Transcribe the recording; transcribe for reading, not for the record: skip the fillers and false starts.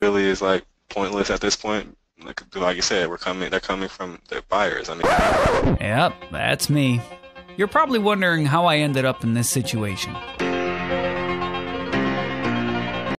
really is like pointless at this point. Like you said, they're coming from the buyers. I mean, Yep, that's me. You're probably wondering how I ended up in this situation.